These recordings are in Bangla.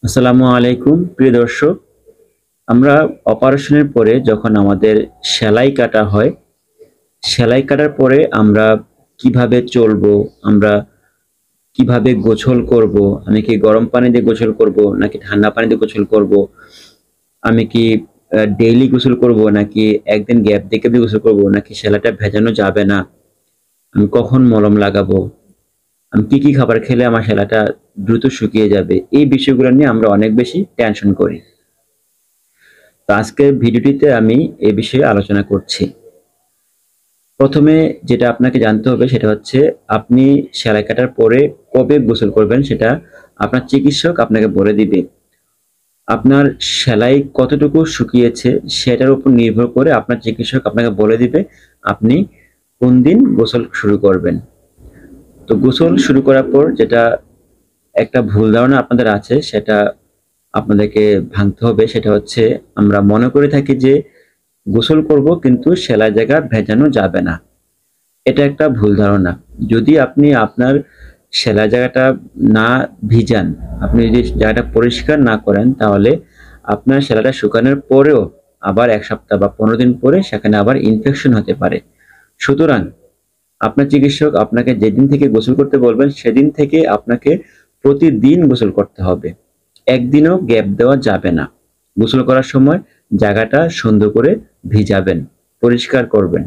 আসসালামু আলাইকুম প্রিয় দর্শক। আমরা অপারেশনের পরে যখন আমাদের সেলাই কাটা হয়, সেলাই কাটার পরে আমরা কিভাবে চলবো, আমরা কিভাবে গোসল করব, আমি কি গরম পানি দিয়ে গোসল করব নাকি ঠান্ডা পানি দিয়ে গোসল করব, আমি কি ডেইলি গোসল করব নাকি একদিন গ্যাপ দিয়ে গোসল করব, নাকি সেলাইটা ভেজানো যাবে না, আমি কখন মলম লাগাবো, আমি কি খাবার খেলে আমার সেলাইটা দ্রুত শুকিয়ে যাবে, এই বিষয়গুলো নিয়ে আমরা অনেক বেশি টেনশন করি। তো আজকের ভিডিওটিতে আমি এই বিষয়ে আলোচনা করছি। প্রথমে যেটা আপনাকে জানতে হবে সেটা হচ্ছে আপনি সেলাই কাটার পরে কবে গোসল করবেন সেটা আপনার চিকিৎসক আপনাকে বলে দিবে। আপনার সেলাই কতটুকু শুকিয়েছে সেটার উপর নির্ভর করে আপনার চিকিৎসক আপনাকে বলে দিবে আপনি কোন দিন গোসল শুরু করবেন। তো গোসল শুরু করার পর যেটা একটা ভুল ধারণা আপনাদের আছে সেটা আপনাদেরকে ভাঙতে হবে। সেটা হচ্ছে আমরা মনে করে থাকি যে গোসল করব কিন্তু সেলাই জায়গা ভেজানো যাবে না। এটা একটা ভুল ধারণা। যদি আপনি আপনার সেলাই জায়গাটা না ভিজান, আপনি যদি জায়গাটা পরিষ্কার না করেন, তাহলে আপনার সেলাইটা শুকানোর পরেও আবার ১ সপ্তাহ বা ১৫ দিন পরে সেখানে আবার ইনফেকশন হতে পারে। সুতরাং আপনার চিকিৎসক আপনাকে যেদিন থেকে গোসল করতে বলবেন সেদিন থেকে আপনাকে প্রতিদিন গোসল করতে হবে। একদিনও গ্যাপ দেওয়া যাবে না। গোসল করার সময় জায়গাটা সুন্দর করে ভিজাবেন, পরিষ্কার করবেন।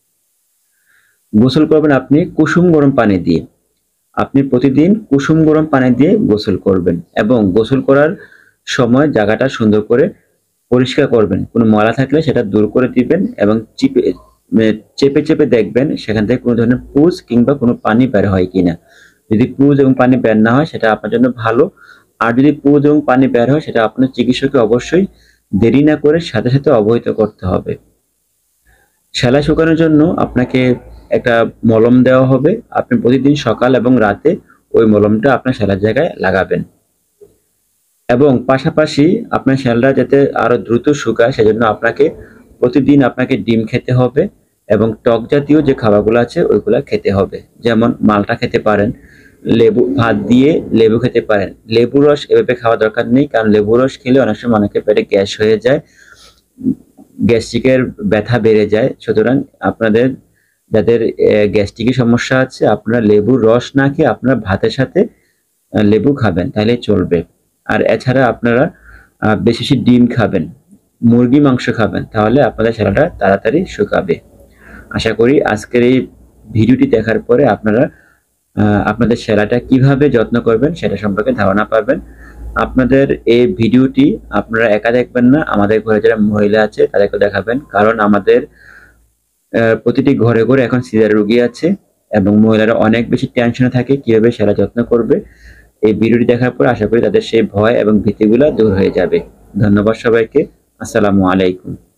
গোসল করবেন আপনি কুসুম গরম পানি দিয়ে। আপনি প্রতিদিন কুসুম গরম পানি দিয়ে গোসল করবেন এবং গোসল করার সময় জায়গাটা সুন্দর করে পরিষ্কার করবেন। কোনো ময়লা থাকলে সেটা দূর করে দিবেন এবং চেপে দেখবেন সেখান থেকে কোনো ধরনের পুঁজ কিংবা কোনো পানি বের হয় কিনা। যদি পুঁজ এবং পানি বের না হয় সেটা আপনার জন্য ভালো। আর যদি পুঁজ এবং পানি বের হয় সেটা আপনার চিকিৎসককে অবশ্যই দেরি না করে সাথে সাথে অবহিত করতে হবে। সেলাই শুকানোর জন্য আপনাকে একটা মলম দেওয়া হবে। আপনি প্রতিদিন সকাল এবং রাতে ওই মলমটা আপনার সেলাইয়ের জায়গায় লাগাবেন এবং পাশাপাশি আপনার সেলাইটা যাতে আরো দ্রুত শুকায় সেজন্য প্রতিদিন আপনাকে ডিম খেতে হবে এবং টক জাতীয় যে খাবারগুলো আছে ওইগুলা খেতে হবে। যেমন মালটা খেতে পারেন, লেবু ভাত দিয়ে লেবু খেতে পারেন। লেবু রস এভাবে খাওয়া দরকার নেই, কারণ লেবু রস খেলে অনেক সময় অনেকের পেটে গ্যাস হয়ে যায়, গ্যাস্ট্রিকের ব্যথা বেড়ে যায়। সুতরাং আপনাদের যাদের গ্যাস্ট্রিকের সমস্যা আছে আপনারা লেবুর রস না খেয়ে আপনারা ভাতের সাথে লেবু খাবেন, তাহলে চলবে। আর এছাড়া আপনারা বেশি বেশি ডিম খাবেন, মুরগি মাংস খাবেন, তাহলে আপনাদের সেলাইটা তাড়াতাড়ি শুকাবে। আশা করি আজকের এই ভিডিওটি দেখার পরে আপনারা আপনাদের সেলাইটা কিভাবে যত্ন করবেন সেটা সম্পর্কে ধারণা পাবেন। আপনাদের এই ভিডিওটি আপনারা একা দেখবেন না, আমাদের ঘরে যারা মহিলা আছে তাদেরকে দেখাবেন, কারণ আমাদের প্রতিটি ঘরে ঘরে এখন সিজার রোগী আছে এবং মহিলারা অনেক বেশি টেনশনে থাকে কিভাবে সেলাই যত্ন করবে। এই ভিডিওটি দেখার পর আশা করি তাদের সেই ভয় এবং ভীতিগুলো দূর হয়ে যাবে। ধন্যবাদ সবাইকে। আসসালামু আলাইকুম।